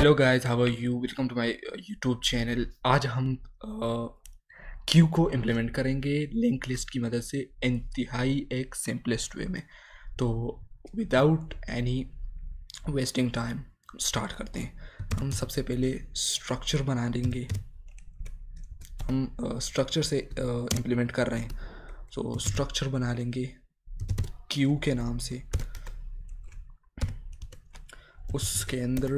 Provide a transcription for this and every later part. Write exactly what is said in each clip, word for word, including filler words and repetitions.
Hello guys, how are you? Welcome to my YouTube channel. आज हम Q को implement करेंगे लिंक लिस्ट की मदद से इंतहाई एक सिंपलेस्ट वे में। तो without any wasting time start करते हैं। हम सबसे पहले स्ट्रक्चर बना लेंगे। हम स्ट्रक्चर uh, से इम्प्लीमेंट uh, कर रहे हैं, तो स्ट्रक्चर बना लेंगे क्यू के नाम से। उसके अंदर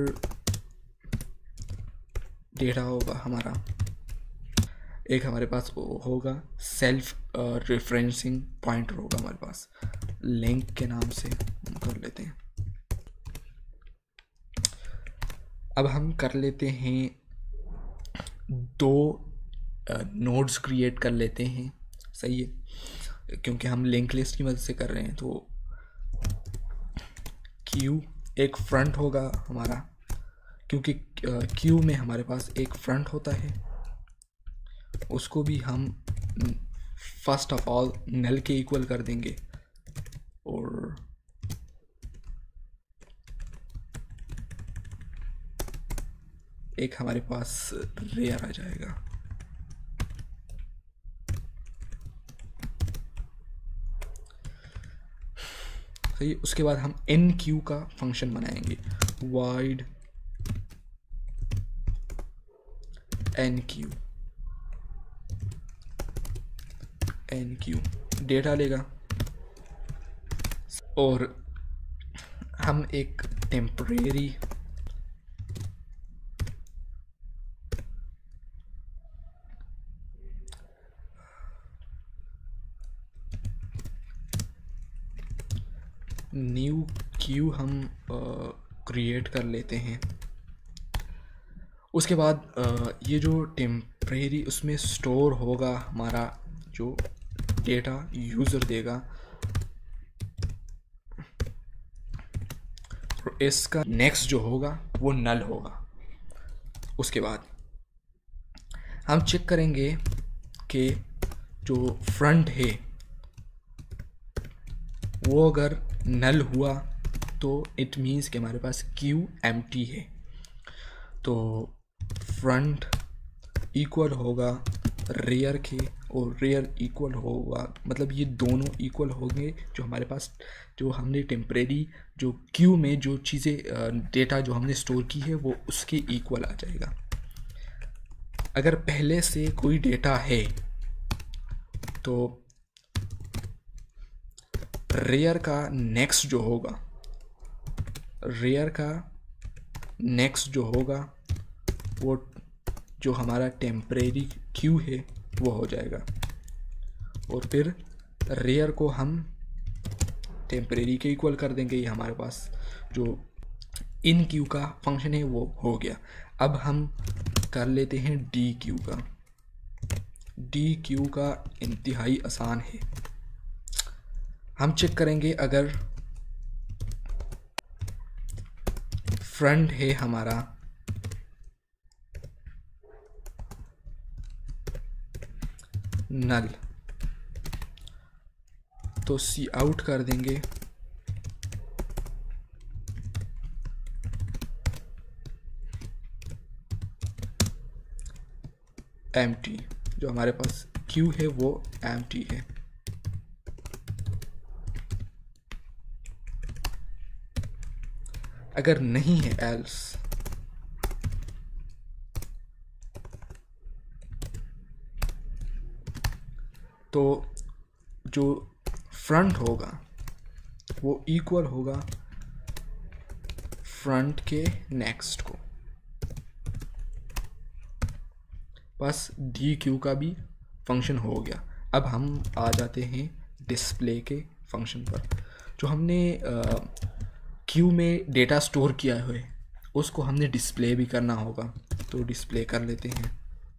डेटा होगा हमारा, एक हमारे पास होगा सेल्फ रेफरेंसिंग पॉइंटर होगा हमारे पास, लिंक के नाम से हम कर लेते हैं। अब हम कर लेते हैं दो नोड्स क्रिएट कर लेते हैं, सही है, क्योंकि हम लिंक लिस्ट की मदद से कर रहे हैं। तो क्यू एक फ्रंट होगा हमारा, क्योंकि क्यू में हमारे पास एक फ्रंट होता है, उसको भी हम फर्स्ट ऑफ ऑल नल के इक्वल कर देंगे और एक हमारे पास रेयर आ जाएगा। सही, उसके बाद हम एन क्यू का फंक्शन बनाएंगे, void enqueue. Enqueue data लेगा और हम एक टेम्परेरी न्यू क्यू हम क्रिएट कर लेते हैं। उसके बाद आ, ये जो टेम्परेरी उसमें स्टोर होगा हमारा जो डेटा यूज़र देगा, और इसका नेक्स्ट जो होगा वो नल होगा। उसके बाद हम चेक करेंगे कि जो फ्रंट है वो अगर नल हुआ तो इट मीन्स कि हमारे पास क्यू एम्प्टी है। तो फ्रंट इक्वल होगा रेयर के और रेयर इक्वल होगा, मतलब ये दोनों इक्वल होंगे। जो हमारे पास जो हमने टेम्परेरी जो क्यू में जो चीज़ें डेटा जो हमने स्टोर की है वो उसके इक्वल आ जाएगा। अगर पहले से कोई डेटा है तो रेयर का नेक्स्ट जो होगा रेयर का नेक्स्ट जो होगा वो जो हमारा टेम्परेरी क्यू है वो हो जाएगा, और फिर रेयर को हम टेम्परेरी के इक्वल कर देंगे। ये हमारे पास जो इन क्यू का फंक्शन है वो हो गया। अब हम कर लेते हैं डी क्यू का। डी क्यू का इंतहाई आसान है। हम चेक करेंगे अगर फ्रंट है हमारा नल, तो सी आउट कर देंगे एम्प्टी। जो हमारे पास क्यू है वो एम्प्टी है। अगर नहीं है एल्स तो जो फ्रंट होगा वो इक्वल होगा फ्रंट के नेक्स्ट को। बस डी क्यू का भी फंक्शन हो गया। अब हम आ जाते हैं डिस्प्ले के फंक्शन पर। जो हमने क्यू में डेटा स्टोर किया है उसको हमने डिस्प्ले भी करना होगा, तो डिस्प्ले कर लेते हैं।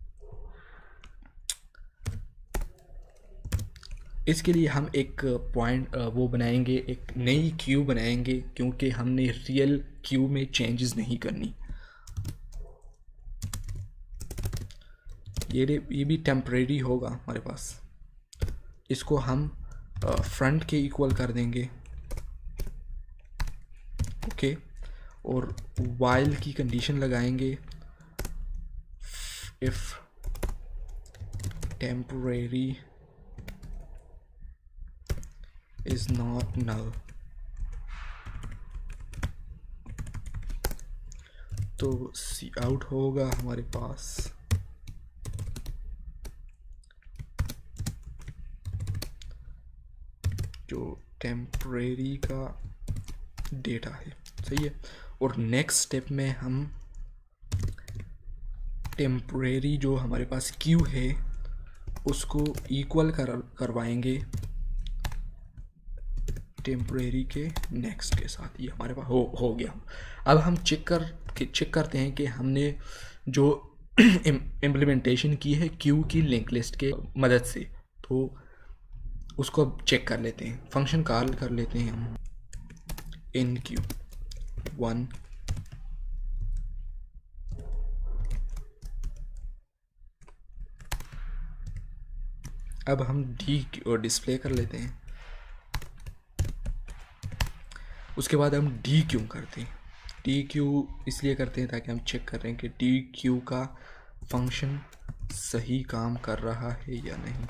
इसके लिए हम एक पॉइंट वो बनाएंगे, एक नई क्यू बनाएंगे, क्योंकि हमने रियल क्यू में चेंजेस नहीं करनी। ये ये भी टेम्परेरी होगा हमारे पास, इसको हम फ्रंट के इक्वल कर देंगे। ओके, और वाइल की कंडीशन लगाएंगे if temporary is not null, तो सी आउट होगा हमारे पास जो टेम्परेरी का डेटा है। सही है। और नेक्स्ट स्टेप में हम टेम्परेरी जो हमारे पास क्यू है उसको इक्वल कर करवाएंगे टेम्परेरी के नेक्स्ट के साथ। ये हमारे पास हो हो गया। अब हम चेक कर के चेक करते हैं कि हमने जो इम्प्लीमेंटेशन की है क्यू की लिंक लिस्ट के मदद से, तो उसको अब चेक कर लेते हैं। फंक्शन कॉल कर लेते हैं हम इन क्यू वन, अब हम डी और डिस्प्ले कर लेते हैं। उसके बाद हम डी क्यू करते हैं। डी क्यू इसलिए करते हैं ताकि हम चेक कर रहे हैं कि डी क्यू का फंक्शन सही काम कर रहा है या नहीं।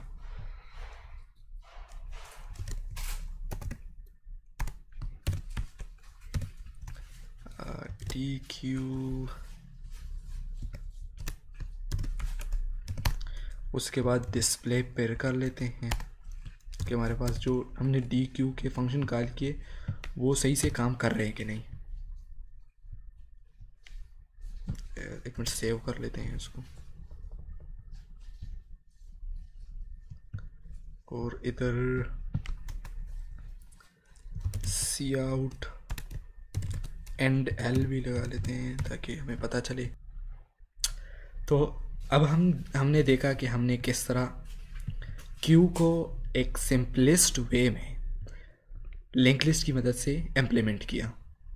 डी क्यू, उसके बाद डिस्प्ले पेयर कर लेते हैं कि हमारे पास जो हमने डी क्यू के फंक्शन कॉल किए वो सही से काम कर रहे हैं कि नहीं। एक मिनट सेव कर लेते हैं इसको। और इधर सी आउट एंड एल भी लगा लेते हैं ताकि हमें पता चले। तो अब हम हमने देखा कि हमने किस तरह क्यू को एक सिंपलेस्ट वे में लिंक लिस्ट की मदद से इम्प्लीमेंट किया।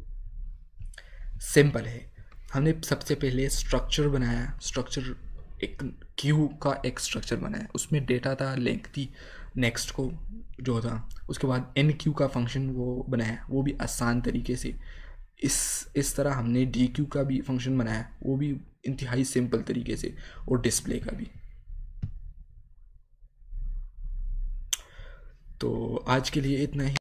सिंपल है। हमने सबसे पहले स्ट्रक्चर बनाया, स्ट्रक्चर एक क्यू का एक स्ट्रक्चर बनाया, उसमें डेटा था, लिंक थी नेक्स्ट को जो था। उसके बाद एन क्यू का फंक्शन वो बनाया, वो भी आसान तरीके से। इस इस तरह हमने डी क्यू का भी फंक्शन बनाया, वो भी इंतहाई सिंपल तरीके से, और डिस्प्ले का भी। तो आज के लिए इतना ही।